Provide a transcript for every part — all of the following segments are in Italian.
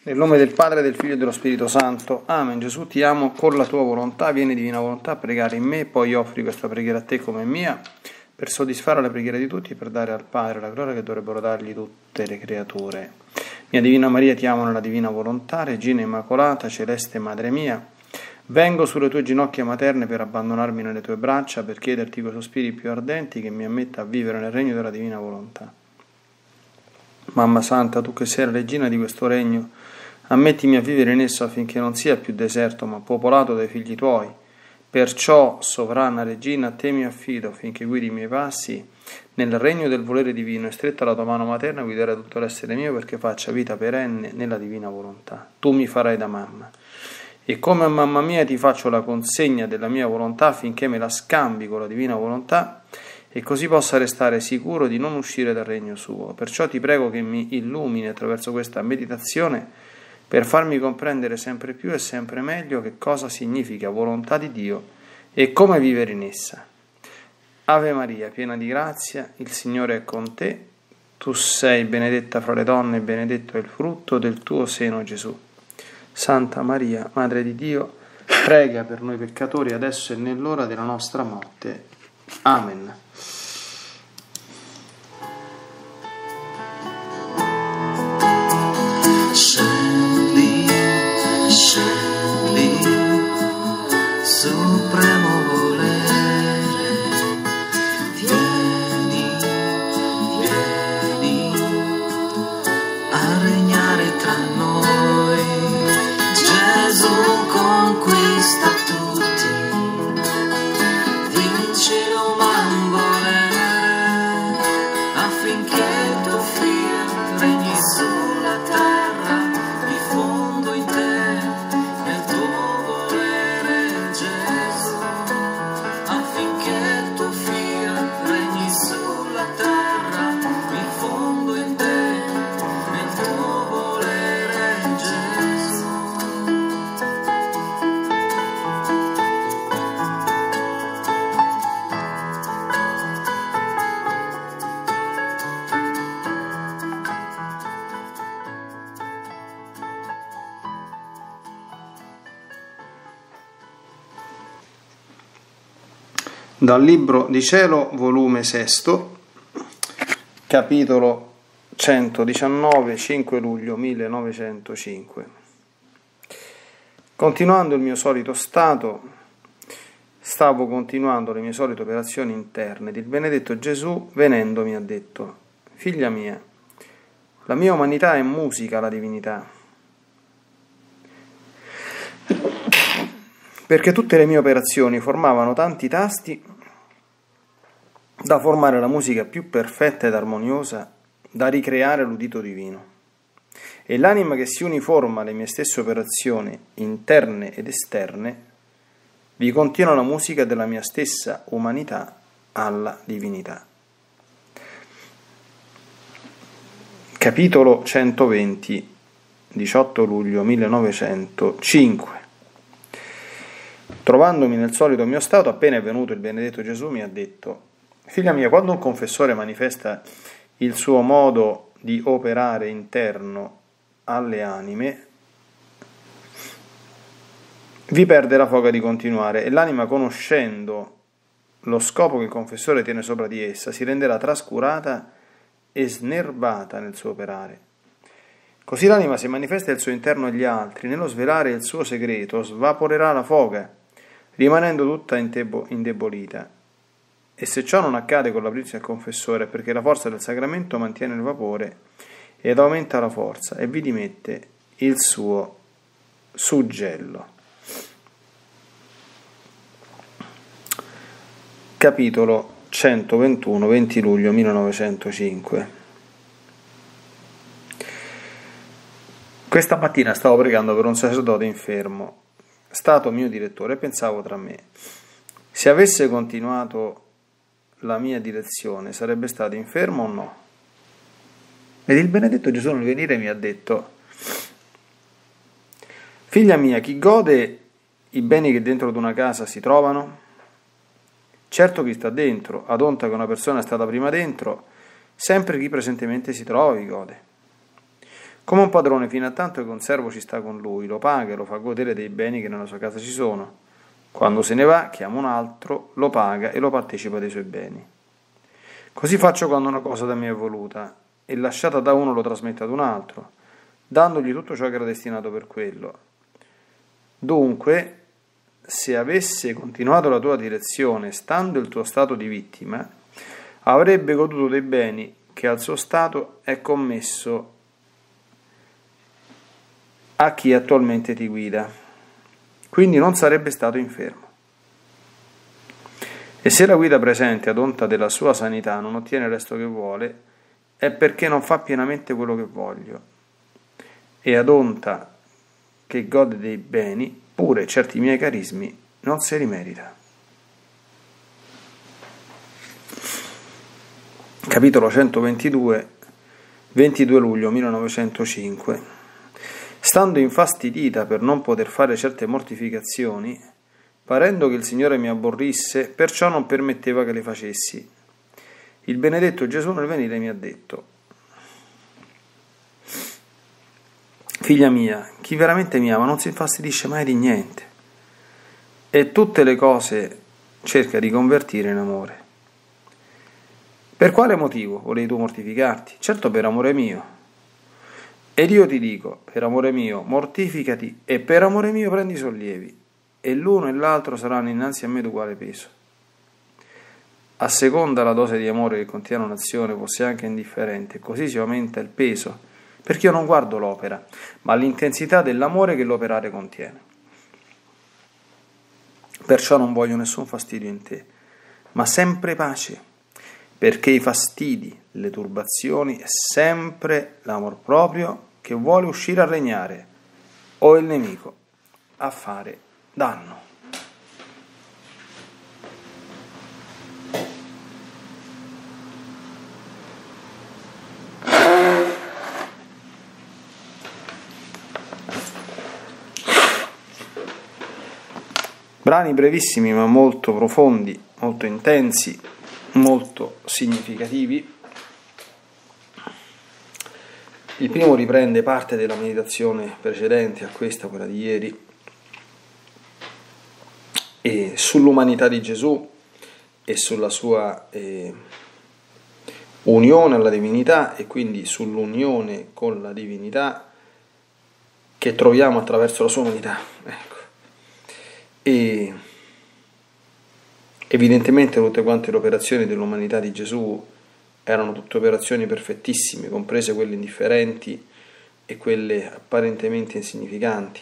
Nel nome del Padre, del Figlio e dello Spirito Santo. Amen. Gesù, ti amo con la tua volontà, vieni divina volontà a pregare in me, poi offri questa preghiera a te come mia, per soddisfare la preghiera di tutti e per dare al Padre la gloria che dovrebbero dargli tutte le creature. Mia Divina Maria, ti amo nella divina volontà, Regina Immacolata, Celeste Madre mia, vengo sulle tue ginocchia materne per abbandonarmi nelle tue braccia, per chiederti coi sospiri più ardenti che mi ammetta a vivere nel regno della divina volontà. Mamma Santa, tu che sei la regina di questo regno, ammettimi a vivere in esso affinché non sia più deserto, ma popolato dai figli tuoi. Perciò, sovrana regina, a te mi affido affinché guidi i miei passi nel regno del volere divino e stretta la tua mano materna guiderai tutto l'essere mio perché faccia vita perenne nella divina volontà. Tu mi farai da mamma. E come a mamma mia ti faccio la consegna della mia volontà affinché me la scambi con la divina volontà e così possa restare sicuro di non uscire dal regno suo. Perciò ti prego che mi illumini attraverso questa meditazione per farmi comprendere sempre più e sempre meglio che cosa significa volontà di Dio e come vivere in essa. Ave Maria, piena di grazia, il Signore è con te, tu sei benedetta fra le donne e benedetto è il frutto del tuo seno Gesù. Santa Maria, Madre di Dio, prega per noi peccatori adesso e nell'ora della nostra morte. Amen. Scegli, supremo volere, vieni a regnare tra noi. Gesù conquista tutti, vinci l'uman volere, affinché il tuo fiat regni sulla terra. Dal Libro di Cielo, volume 6, capitolo 119, 5 luglio 1905. Continuando il mio solito stato, stavo continuando le mie solite operazioni interne ed il benedetto Gesù, venendo, mi ha detto: figlia mia, la mia umanità è musica alla divinità, perché tutte le mie operazioni formavano tanti tasti da formare la musica più perfetta ed armoniosa, da ricreare l'udito divino. E l'anima che si uniforma alle mie stesse operazioni interne ed esterne, vi continua la musica della mia stessa umanità alla divinità. Capitolo 120, 18 luglio 1905. Trovandomi nel solito mio stato, appena è venuto il benedetto Gesù mi ha detto: figlia mia, quando un confessore manifesta il suo modo di operare interno alle anime, vi perde la foga di continuare e l'anima, conoscendo lo scopo che il confessore tiene sopra di essa, si renderà trascurata e snerbata nel suo operare. Così l'anima, se manifesta il suo interno agli altri, nello svelare il suo segreto, svaporerà la foga, rimanendo tutta indebolita. E se ciò non accade con la prizia del confessore, è perché la forza del sacramento mantiene il vapore ed aumenta la forza e vi dimette il suo suggello. Capitolo 121, 20 luglio 1905. Questa mattina stavo pregando per un sacerdote infermo, stato mio direttore, e pensavo tra me: se avesse continuato la mia direzione sarebbe stato infermo o no? Ed il benedetto Gesù nel venire mi ha detto: figlia mia, chi gode i beni che dentro ad una casa si trovano? Certo chi sta dentro, ad onta che una persona è stata prima dentro, sempre chi presentemente si trova vi gode. come un padrone fino a tanto che un servo ci sta con lui, lo paga e lo fa godere dei beni che nella sua casa ci sono. Quando se ne va, chiama un altro, lo paga e lo partecipa dei suoi beni. Così faccio quando una cosa da me è voluta, e lasciata da uno lo trasmette ad un altro, dandogli tutto ciò che era destinato per quello. Dunque, se avesse continuato la tua direzione, stando il tuo stato di vittima, avrebbe goduto dei beni che al suo stato è commesso a chi attualmente ti guida. Quindi non sarebbe stato infermo. E se la guida presente, ad onta della sua sanità, non ottiene il resto che vuole, è perché non fa pienamente quello che voglio. E ad onta che gode dei beni, pure certi miei carismi non se li merita. Capitolo 122, 22 luglio 1905. Stando infastidita per non poter fare certe mortificazioni, parendo che il Signore mi aborrisse, perciò non permetteva che le facessi. Il benedetto Gesù nel venire mi ha detto: figlia mia, chi veramente mi ama non si infastidisce mai di niente, e tutte le cose cerca di convertire in amore. Per quale motivo volevi tu mortificarti? Certo per amore mio. Ed io ti dico, per amore mio mortificati, e per amore mio prendi sollievi, e l'uno e l'altro saranno innanzi a me d'uguale peso. A seconda la dose di amore che contiene un'azione fosse anche indifferente, così si aumenta il peso, perché io non guardo l'opera, ma l'intensità dell'amore che l'operare contiene. Perciò non voglio nessun fastidio in te, ma sempre pace, perché i fastidi, le turbazioni è sempre l'amor proprio che vuole uscire a regnare, o il nemico a fare danno. Brani brevissimi ma molto profondi, molto intensi, molto significativi. Il primo riprende parte della meditazione precedente a questa, quella di ieri, e sull'umanità di Gesù e sulla sua unione alla divinità, e quindi sull'unione con la divinità che troviamo attraverso la sua umanità. Ecco. E evidentemente tutte quante le operazioni dell'umanità di Gesù erano tutte operazioni perfettissime, comprese quelle indifferenti e quelle apparentemente insignificanti.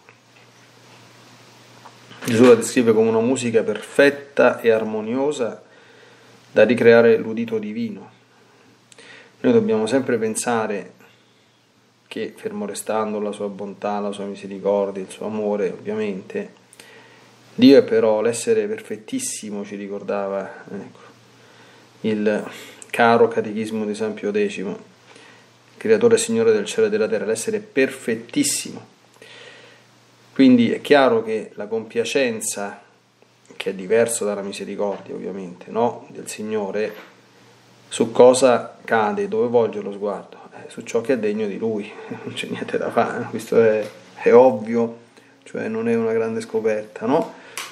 Gesù la descrive come una musica perfetta e armoniosa da ricreare l'udito divino. Noi dobbiamo sempre pensare che, fermo restando la sua bontà, la sua misericordia, il suo amore, ovviamente, Dio è però l'essere perfettissimo, ci ricordava il caro catechismo di San Pio X, creatore e Signore del cielo e della terra, l'essere perfettissimo. Quindi è chiaro che la compiacenza, che è diverso dalla misericordia ovviamente, no? Del Signore, su cosa cade, dove volge lo sguardo? Su ciò che è degno di Lui, non c'è niente da fare, questo è ovvio, cioè non è una grande scoperta, no?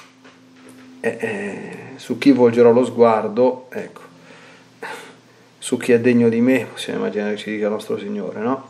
Su chi volgerò lo sguardo, ecco, su chi è degno di me, possiamo immaginare che ci dica il nostro Signore, no?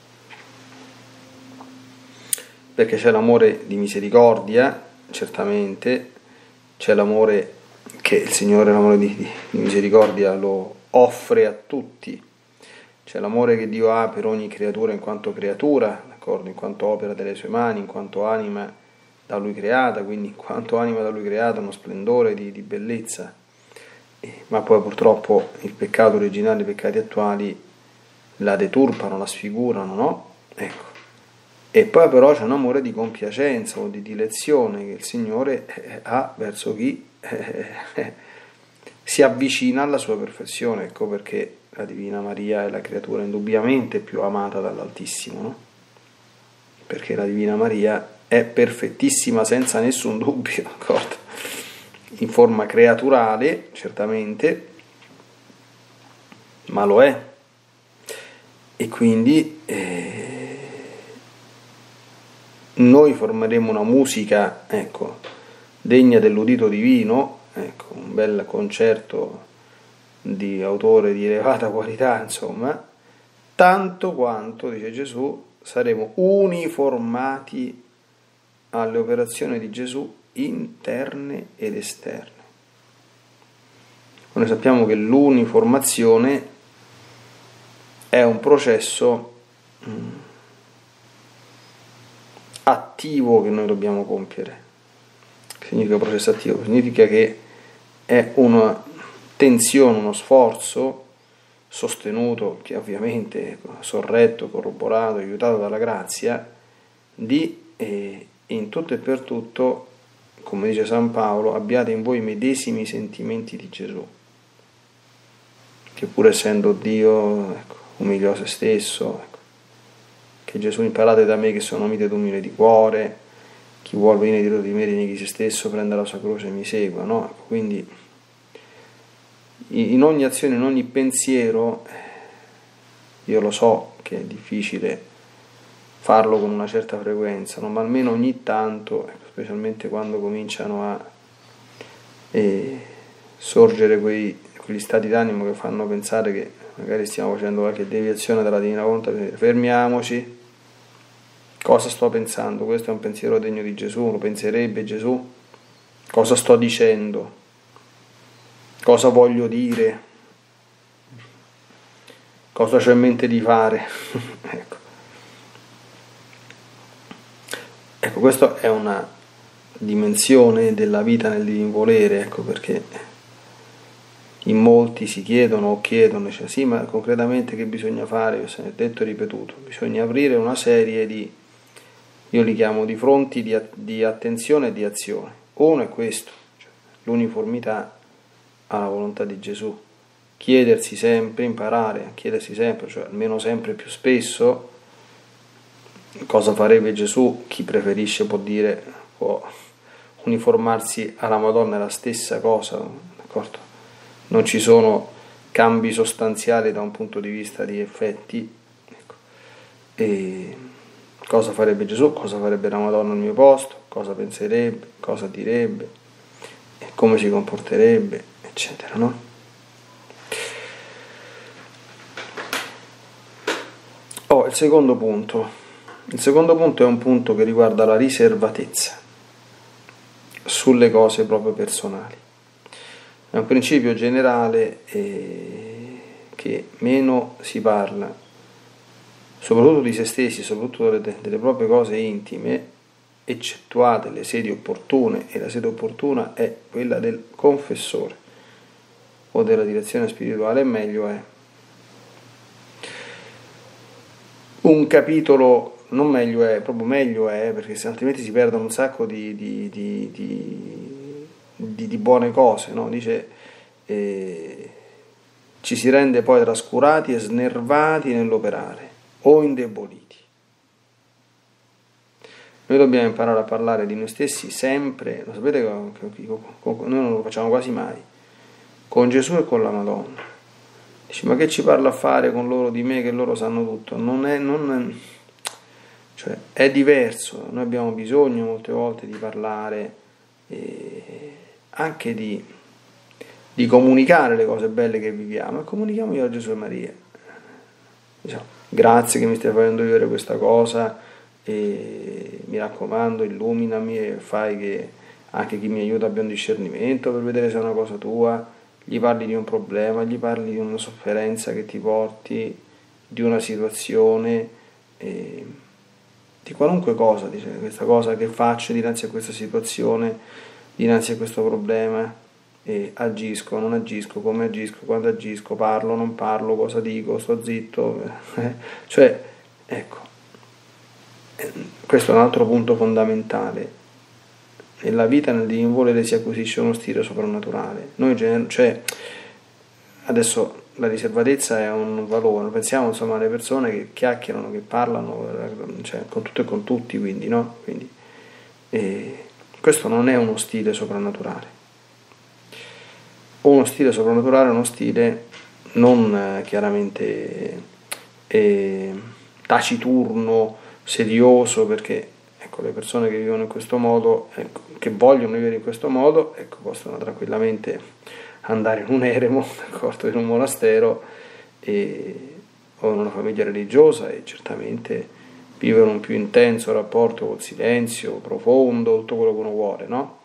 Perché c'è l'amore di misericordia, certamente, c'è l'amore che il Signore, l'amore di misericordia, lo offre a tutti, c'è l'amore che Dio ha per ogni creatura in quanto creatura, d'accordo? In quanto opera delle sue mani, in quanto anima da Lui creata, quindi in quanto anima da Lui creata, uno splendore di bellezza. Ma poi purtroppo il peccato originale, i peccati attuali la deturpano, la sfigurano, no? Ecco. E poi però c'è un amore di compiacenza o di dilezione che il Signore ha verso chi si avvicina alla sua perfezione. Ecco perché la Divina Maria è la creatura indubbiamente più amata dall'Altissimo, no? Perché la Divina Maria è perfettissima senza nessun dubbio, d'accordo? In forma creaturale, certamente, ma lo è. E quindi noi formeremo una musica, ecco, degna dell'udito divino, ecco, un bel concerto di autore di elevata qualità, insomma, tanto quanto, dice Gesù, saremo uniformati alle operazioni di Gesù interne ed esterne. Noi sappiamo che l'uniformazione è un processo attivo che noi dobbiamo compiere. Che significa processo attivo? Significa che è una tensione, uno sforzo sostenuto, che ovviamente sorretto, corroborato, aiutato dalla grazia, di in tutto e per tutto, come dice San Paolo, abbiate in voi i medesimi sentimenti di Gesù, che pur essendo Dio, ecco, umiliò se stesso, ecco, che Gesù: imparate da me che sono mite ed umile di cuore, chi vuol venire dietro di me rinneghi se stesso, prenda la sua croce e mi segua, no? Ecco, quindi in ogni azione, in ogni pensiero, io lo so che è difficile farlo con una certa frequenza, no? Ma almeno ogni tanto, ecco, specialmente quando cominciano a sorgere quegli stati d'animo che fanno pensare che magari stiamo facendo qualche deviazione dalla Divina Volontà, fermiamoci. Cosa sto pensando? Questo è un pensiero degno di Gesù? Lo penserebbe Gesù? Cosa sto dicendo? Cosa voglio dire? Cosa c'ho in mente di fare? Ecco, questa è una dimensione della vita nel divin volere, ecco perché in molti si chiedono, cioè, sì, ma concretamente che bisogna fare? Io se ne ho detto e ripetuto, bisogna aprire una serie di, io li chiamo di fronti di attenzione e di azione. Uno è questo, cioè l'uniformità alla volontà di Gesù, chiedersi sempre, imparare a chiedersi sempre, cioè almeno sempre più spesso, cosa farebbe Gesù. Chi preferisce può dire, può uniformarsi alla Madonna, è la stessa cosa, d'accordo? Non ci sono cambi sostanziali da un punto di vista di effetti, ecco. E cosa farebbe Gesù, cosa farebbe la Madonna al mio posto, cosa penserebbe, cosa direbbe, e come si comporterebbe, eccetera, no? Il secondo punto. Il secondo punto è un punto che riguarda la riservatezza sulle cose proprio personali. È un principio generale che meno si parla, soprattutto di se stessi, soprattutto delle proprie cose intime, eccettuate le sedi opportune, e la sede opportuna è quella del confessore o della direzione spirituale, meglio è. Un capitolo, non meglio è, proprio meglio è, perché se altrimenti si perdono un sacco di buone cose, no? Dice, ci si rende poi trascurati e snervati nell'operare o indeboliti. Noi dobbiamo imparare a parlare di noi stessi sempre, lo sapete che noi non lo facciamo quasi mai, con Gesù e con la Madonna. Dici, ma che ci parla a fare con loro di me, che loro sanno tutto? Cioè, è diverso. Noi abbiamo bisogno molte volte di parlare, anche di comunicare le cose belle che viviamo, e comunichiamo io a Gesù e Maria. Diciamo, grazie che mi stai facendo vivere questa cosa, e mi raccomando, illuminami e fai che anche chi mi aiuta abbia un discernimento per vedere se è una cosa tua. Gli parli di un problema, gli parli di una sofferenza che ti porti, di una situazione, di qualunque cosa, dice, questa cosa che faccio dinanzi a questa situazione, dinanzi a questo problema, agisco, non agisco, come agisco, quando agisco, parlo, non parlo, cosa dico, sto zitto, cioè, ecco, questo è un altro punto fondamentale. Nella vita, nel divin volere, si acquisisce uno stile soprannaturale. Noi, cioè, adesso la riservatezza è un valore, pensiamo insomma alle persone che chiacchierano, che parlano, cioè, con tutto e con tutti, quindi, no? Quindi, questo non è uno stile soprannaturale. Uno stile soprannaturale è uno stile non chiaramente taciturno, serioso, perché ecco, Ecco, le persone che vivono in questo modo, ecco, che vogliono vivere in questo modo, ecco, possono tranquillamente andare in un eremo, d'accordo, in un monastero o in una famiglia religiosa e certamente vivere un più intenso rapporto col silenzio, profondo, tutto quello che uno vuole, no?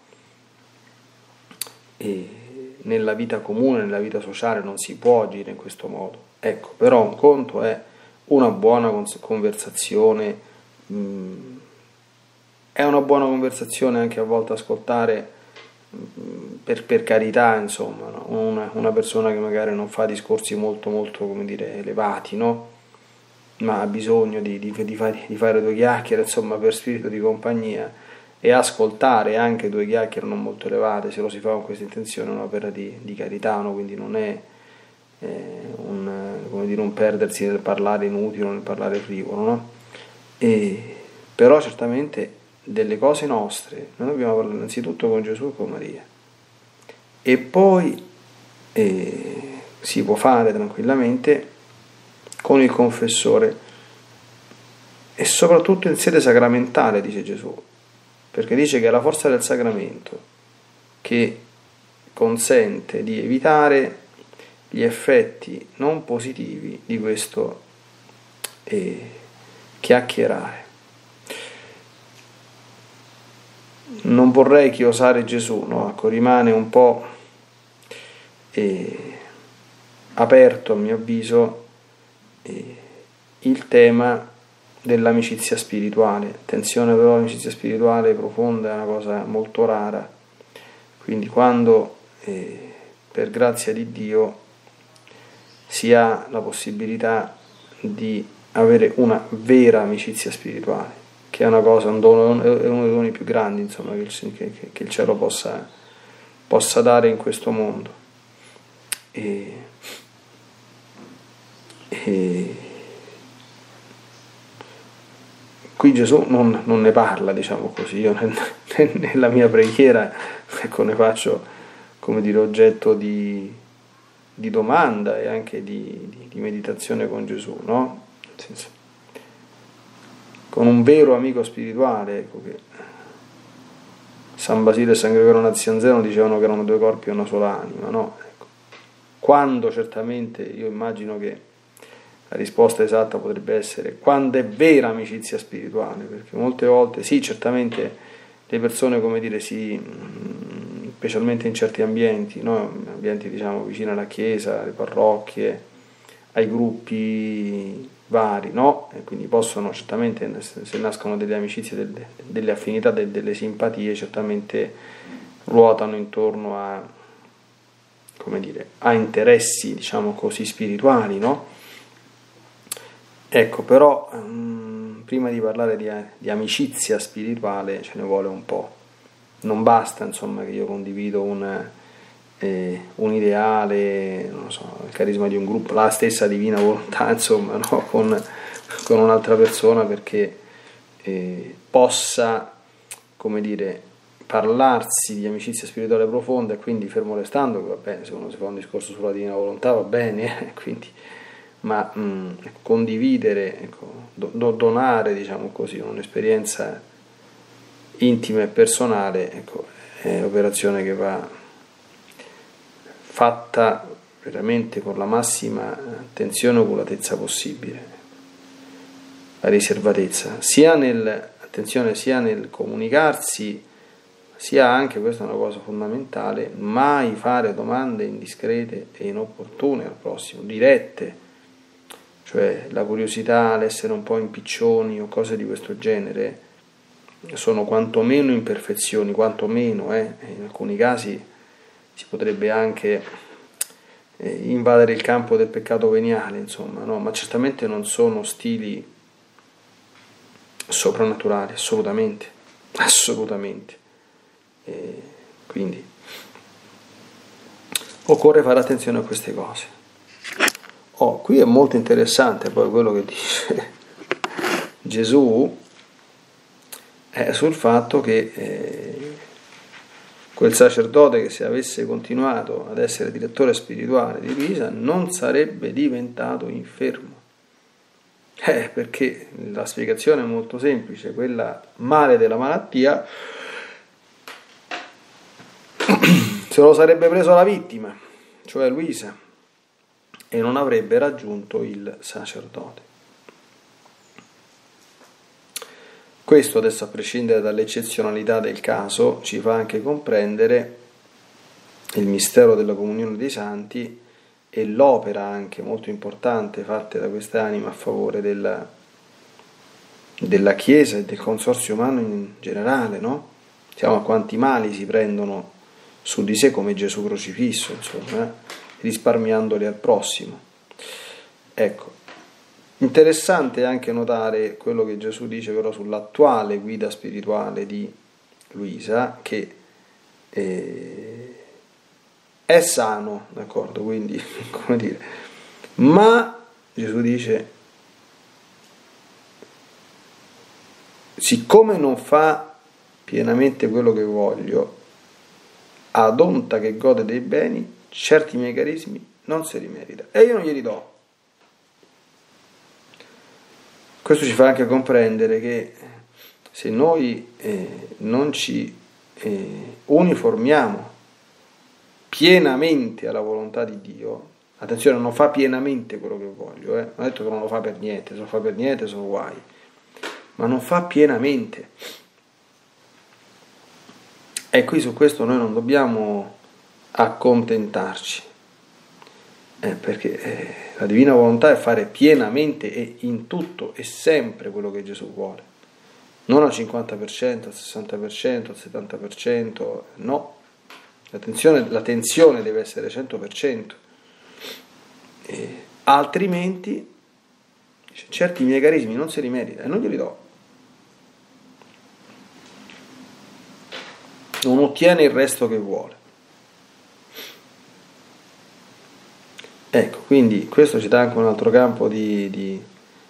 E nella vita comune, nella vita sociale non si può agire in questo modo. Ecco, però un conto è una buona conversazione, è una buona conversazione anche a volte ascoltare per carità, insomma, no? Una persona che magari non fa discorsi molto, come dire, elevati, no? Ma ha bisogno di fare due chiacchiere, insomma, per spirito di compagnia, e ascoltare anche due chiacchiere non molto elevate, se lo si fa con questa intenzione, è un'opera di carità, no? Quindi non è come dire, un perdersi nel parlare inutile o nel parlare frivolo, no? Però certamente delle cose nostre noi dobbiamo parlare innanzitutto con Gesù e con Maria, e poi si può fare tranquillamente con il confessore, e soprattutto in sede sacramentale, dice Gesù, perché dice che è la forza del sacramento che consente di evitare gli effetti non positivi di questo chiacchierare. Non vorrei chiosare Gesù, no? Ecco, rimane un po' aperto, a mio avviso, il tema dell'amicizia spirituale. Attenzione, però, l'amicizia spirituale profonda è una cosa molto rara, quindi quando per grazia di Dio si ha la possibilità di avere una vera amicizia spirituale, che è una cosa, un dono, è uno dei doni più grandi, insomma, che il cielo possa dare in questo mondo. Qui Gesù non ne parla, diciamo così. Io nella mia preghiera, ecco, ne faccio, come dire, oggetto di domanda e anche di meditazione con Gesù, no? Nel senso, con un vero amico spirituale, ecco, che San Basile e San Gregorio Nazianzeno dicevano che erano due corpi e una sola anima, no? Ecco. Quando certamente, io immagino che la risposta esatta potrebbe essere quando è vera amicizia spirituale, perché molte volte, sì, certamente le persone, come dire, specialmente in certi ambienti, no? Ambienti, diciamo, vicino alla chiesa, alle parrocchie, ai gruppi vari, no? E quindi possono certamente, se nascono delle amicizie, delle affinità, delle simpatie, certamente ruotano intorno a, come dire, a interessi, diciamo così, spirituali, no? Ecco, però prima di parlare di amicizia spirituale ce ne vuole un po'. Non basta, insomma, che io condivido un ideale, non lo so, il carisma di un gruppo, la stessa divina volontà, insomma, no? con un'altra persona, perché possa, come dire, parlarsi di amicizia spirituale profonda, e quindi, fermo restando che va bene, se uno si fa un discorso sulla divina volontà va bene, quindi, ma condividere, ecco, donare, diciamo così, un'esperienza intima e personale, ecco, è un'operazione che va fatta veramente con la massima attenzione e oculatezza possibile, la riservatezza, sia nel comunicarsi, sia anche, questa è una cosa fondamentale, mai fare domande indiscrete e inopportune al prossimo, dirette. Cioè la curiosità, l'essere un po' impiccioni o cose di questo genere sono quantomeno imperfezioni, quantomeno, in alcuni casi si potrebbe anche invadere il campo del peccato veniale, insomma, no? Ma certamente non sono stili soprannaturali, assolutamente. Quindi occorre fare attenzione a queste cose. Qui è molto interessante poi quello che dice Gesù sul fatto che quel sacerdote, che se avesse continuato ad essere direttore spirituale di Luisa non sarebbe diventato infermo. Perché la spiegazione è molto semplice, quella male della malattia se lo sarebbe preso la vittima, cioè Luisa, e non avrebbe raggiunto il sacerdote. Questo, adesso a prescindere dall'eccezionalità del caso, ci fa anche comprendere il mistero della comunione dei santi e l'opera anche molto importante fatta da questa anima a favore della Chiesa e del consorzio umano in generale, no? Siamo a quanti mali si prendono su di sé come Gesù crocifisso, insomma, risparmiandoli al prossimo. Ecco, interessante anche notare quello che Gesù dice però sull'attuale guida spirituale di Luisa, che è sano, d'accordo? Quindi, come dire, ma Gesù dice, siccome non fa pienamente quello che voglio, ad onta che gode dei beni, certi miei carismi non se li merita e io non glieli do. Questo ci fa anche comprendere che se noi non ci uniformiamo pienamente alla volontà di Dio, attenzione, non fa pienamente quello che voglio, non ho detto che non lo fa per niente, se lo fa per niente sono guai, ma non fa pienamente. E qui su questo noi non dobbiamo accontentarci, perché la divina volontà è fare pienamente e in tutto e sempre quello che Gesù vuole, non al 50%, al 60%, al 70%, no. La tensione deve essere 100%, altrimenti certi miei carismi non se li merita e non glieli do. Non ottiene il resto che vuole. Ecco, quindi questo ci dà anche un altro campo di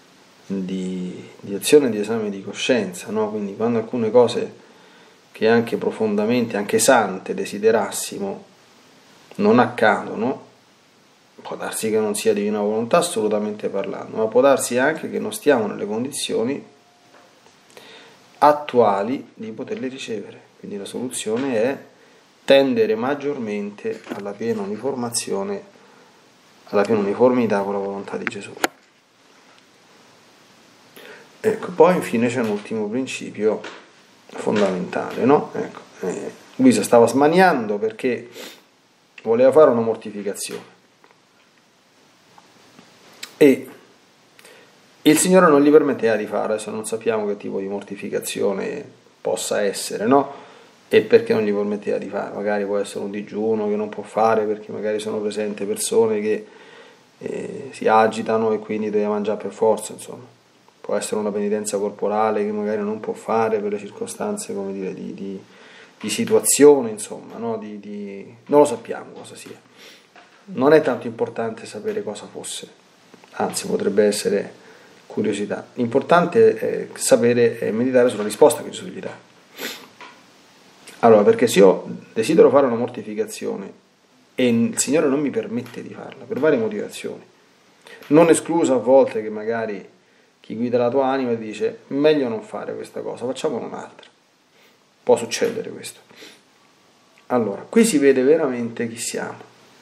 azione e di esame di coscienza, no? Quindi quando alcune cose che anche profondamente, anche sante, desiderassimo, non accadono, può darsi che non sia divina volontà assolutamente parlando, ma può darsi anche che non stiamo nelle condizioni attuali di poterle ricevere. Quindi la soluzione è tendere maggiormente alla piena uniformazione, alla piena uniformità con la volontà di Gesù. Ecco, poi infine c'è un ultimo principio fondamentale, no? Ecco, Luisa stava smaniando perché voleva fare una mortificazione e il Signore non gli permetteva di fare. Adesso non sappiamo che tipo di mortificazione possa essere, no? E perché non gli permetteva di fare. Magari può essere un digiuno che non può fare perché magari sono presenti persone che si agitano e quindi deve mangiare per forza, insomma. Può essere una penitenza corporale che magari non può fare per le circostanze, come dire, di situazione, insomma, no? Non lo sappiamo cosa sia. Non è tanto importante sapere cosa fosse, anzi potrebbe essere curiosità. L'importante è sapere e meditare sulla risposta che Gesù gli dà. Allora, perché se io desidero fare una mortificazione e il Signore non mi permette di farla, per varie motivazioni, non escluso a volte che magari chi guida la tua anima dice meglio non fare questa cosa, facciamo un'altra. Può succedere questo. Allora, qui si vede veramente chi siamo.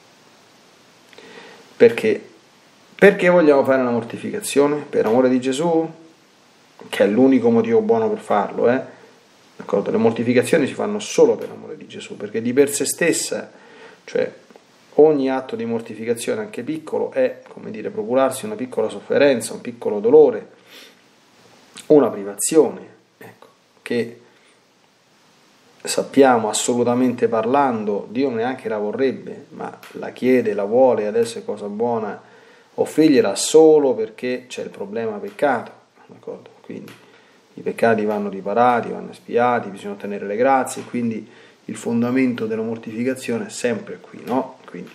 Perché vogliamo fare una mortificazione? Per amore di Gesù? Che è l'unico motivo buono per farlo, D'accordo? Le mortificazioni si fanno solo per amore di Gesù, perché di per sé stessa, cioè ogni atto di mortificazione, anche piccolo, è, come dire, procurarsi una piccola sofferenza, un piccolo dolore, una privazione, ecco, che sappiamo assolutamente parlando, Dio neanche la vorrebbe, ma la chiede, la vuole, adesso è cosa buona offrirgliela solo perché c'è il problema peccato, d'accordo? Quindi i peccati vanno riparati, vanno espiati, bisogna ottenere le grazie, quindi il fondamento della mortificazione è sempre qui, no? Quindi,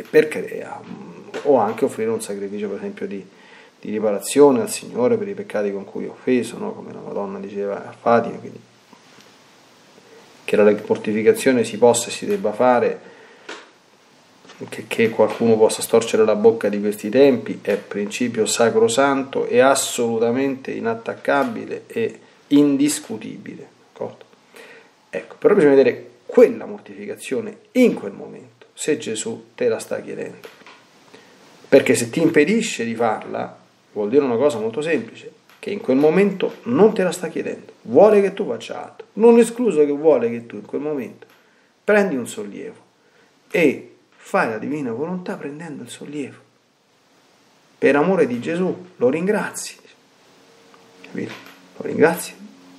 o anche offrire un sacrificio, per esempio, di riparazione al Signore per i peccati con cui ho offeso, no? Come la Madonna diceva a Fatima, quindi che la mortificazione si possa e si debba fare che qualcuno possa storcere la bocca di questi tempi, è principio sacrosanto e assolutamente inattaccabile e indiscutibile, d'accordo? Ecco, però bisogna vedere quella mortificazione in quel momento, se Gesù te la sta chiedendo, perché se ti impedisce di farla vuol dire una cosa molto semplice, che in quel momento non te la sta chiedendo, vuole che tu faccia altro, non escluso che vuole che tu in quel momento prendi un sollievo e fai la divina volontà prendendo il sollievo, per amore di Gesù lo ringrazi, capito? Lo ringrazi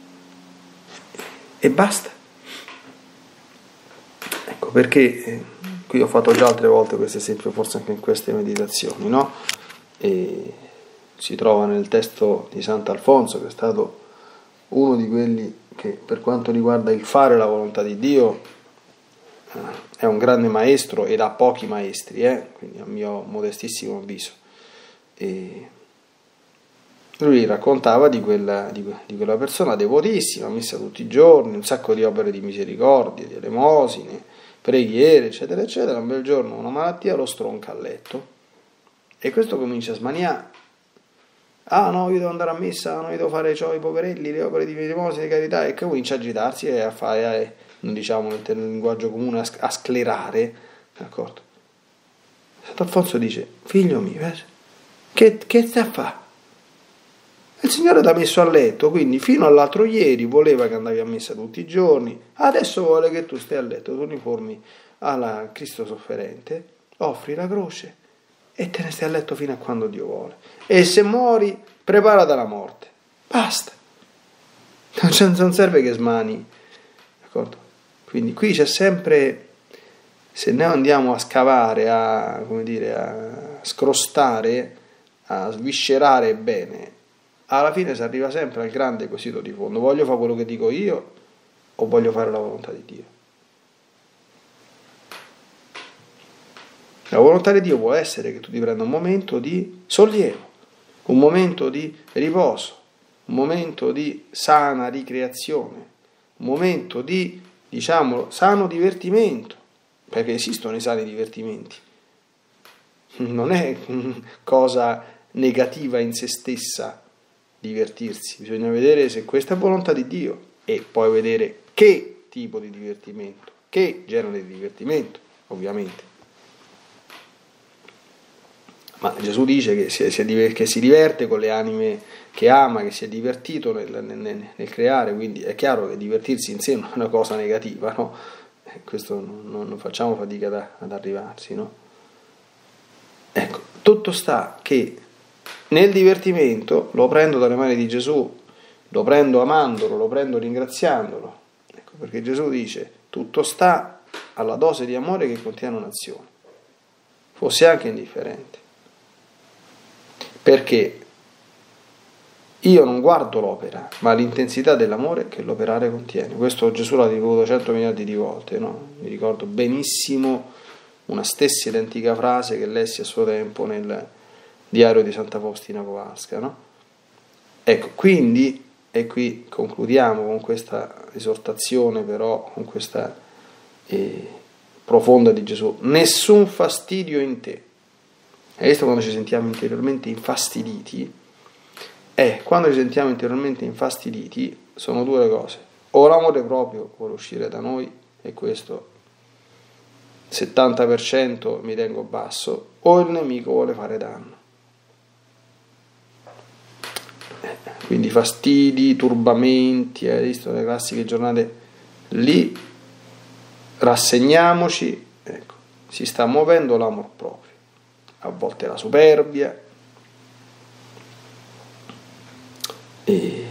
e basta. Ecco perché qui ho fatto già altre volte questo esempio, forse anche in queste meditazioni, no? E si trova nel testo di Sant'Alfonso, che è stato uno di quelli che per quanto riguarda il fare la volontà di Dio è un grande maestro ed ha pochi maestri, quindi a mio modestissimo avviso. E lui raccontava di quella persona devotissima, messa tutti i giorni, un sacco di opere di misericordia, di elemosine, preghiere, eccetera, eccetera. Un bel giorno una malattia lo stronca a letto e questo comincia a smaniare. Ah no, io devo andare a messa, no, io devo fare ciò, i poverelli, le opere di elemosine, di carità, e che comincia a agitarsi e a fare, non diciamo nel linguaggio comune, a sclerare, d'accordo? Sant'Alfonso dice: figlio mio, che stai a fare? Il Signore ti ha messo a letto, quindi fino all'altro ieri voleva che andavi a messa tutti i giorni, adesso vuole che tu stai a letto, tu uniformi alla Cristo sofferente, offri la croce e te ne stai a letto fino a quando Dio vuole. E se muori, preparati alla morte. Basta. Non serve che smani, d'accordo? Quindi qui c'è sempre, se noi andiamo a scavare, a scrostare, a sviscerare bene, alla fine si arriva sempre al grande quesito di fondo: voglio fare quello che dico io o voglio fare la volontà di Dio? La volontà di Dio può essere che tu ti prenda un momento di sollievo, un momento di riposo, un momento di sana ricreazione, un momento di, diciamo, sano divertimento, perché esistono i sani divertimenti. Non è cosa negativa in se stessa divertirsi, bisogna vedere se questa è volontà di Dio e poi vedere che tipo di divertimento, che genere di divertimento, ovviamente. Ma Gesù dice che si diverte con le anime che ama, che si è divertito nel creare, quindi è chiaro che divertirsi in sé non è una cosa negativa, no? Questo non facciamo fatica ad arrivarsi, no? Ecco, tutto sta che nel divertimento lo prendo dalle mani di Gesù, lo prendo amandolo, lo prendo ringraziandolo. Ecco, perché Gesù dice: tutto sta alla dose di amore che contiene un'azione, fosse anche indifferente. Perché io non guardo l'opera, ma l'intensità dell'amore che l'operare contiene. Questo Gesù l'ha ripetuto 100 miliardi di volte, no? Mi ricordo benissimo una stessa identica frase che lessi a suo tempo nel diario di Santa Faustina Kowalska, no? Ecco, quindi, e qui concludiamo con questa esortazione, però con questa profonda di Gesù: nessun fastidio in te. E visto quando ci sentiamo interiormente infastiditi? Quando ci sentiamo interiormente infastiditi sono due le cose: o l'amore proprio vuole uscire da noi, e questo 70% mi tengo basso, o il nemico vuole fare danno. Quindi fastidi, turbamenti, visto le classiche giornate lì, rassegniamoci, ecco, si sta muovendo l'amor proprio, a volte la superbia, e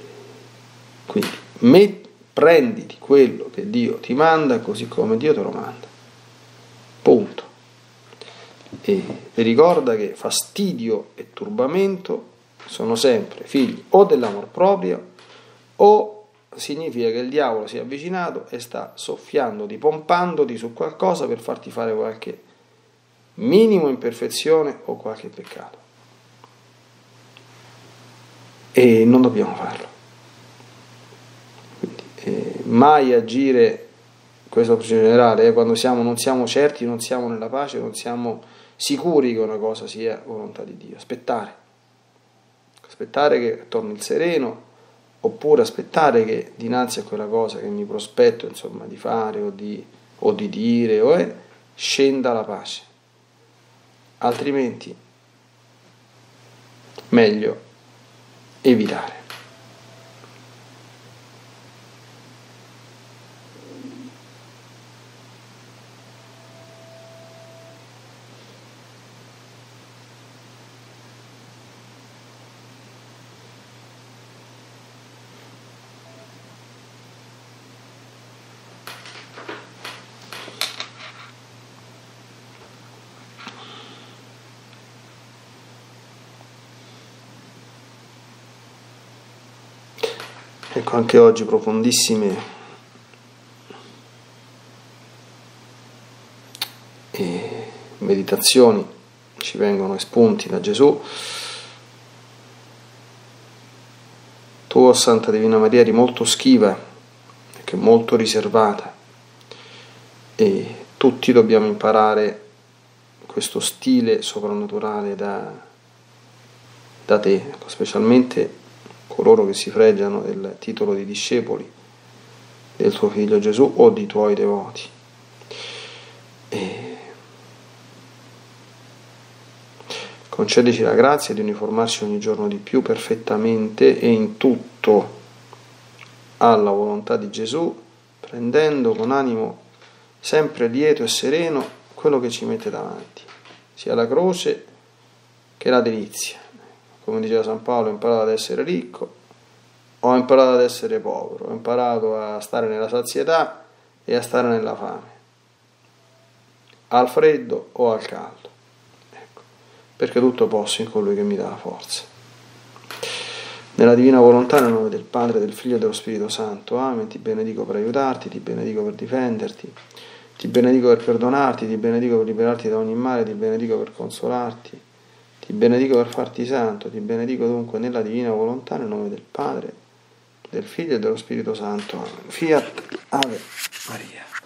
quindi prenditi quello che Dio ti manda così come Dio te lo manda, punto. E ricorda che fastidio e turbamento sono sempre figli o dell'amor proprio, o significa che il diavolo si è avvicinato e sta soffiandoti, pompandoti su qualcosa per farti fare qualche minimo imperfezione o qualche peccato. E non dobbiamo farlo. Quindi, mai agire questo generale, quando non siamo certi, non siamo nella pace, non siamo sicuri che una cosa sia volontà di Dio. Aspettare che torni il sereno, oppure aspettare che dinanzi a quella cosa che mi prospetto, insomma, di fare o di dire, scenda la pace. Altrimenti meglio evitare. Ecco, anche oggi profondissime meditazioni ci vengono espunti da Gesù. Tu, o Santa Divina Maria, eri molto schiva, che molto riservata, e tutti dobbiamo imparare questo stile soprannaturale da te, ecco, specialmente coloro che si fregiano del titolo di discepoli del tuo figlio Gesù o di tuoi devoti. E concedici la grazia di uniformarci ogni giorno di più perfettamente e in tutto alla volontà di Gesù, prendendo con animo sempre lieto e sereno quello che ci mette davanti, sia la croce che la delizia. Come diceva San Paolo, ho imparato ad essere ricco, ho imparato ad essere povero, ho imparato a stare nella sazietà e a stare nella fame, al freddo o al caldo, ecco, perché tutto posso in colui che mi dà la forza. Nella divina volontà, nel nome del Padre, del Figlio e dello Spirito Santo, amen. Ti benedico per aiutarti, ti benedico per difenderti, ti benedico per perdonarti, ti benedico per liberarti da ogni male, ti benedico per consolarti, ti benedico per farti santo, ti benedico dunque nella divina volontà, nel nome del Padre, del Figlio e dello Spirito Santo. Amen. Fiat Ave Maria.